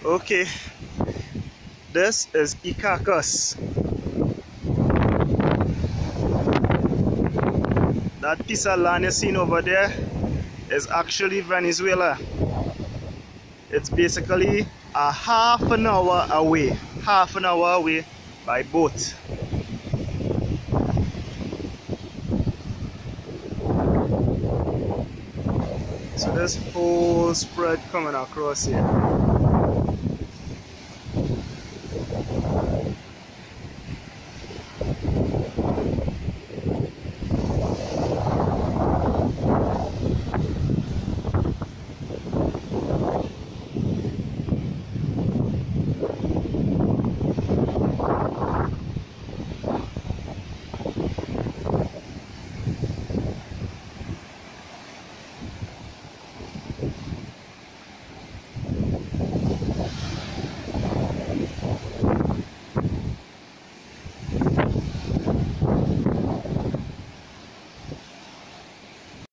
Okay, this is Icacos. That piece of land you're seeing over there is actually Venezuela. It's basically a half an hour away by boat. So this whole spread coming across here.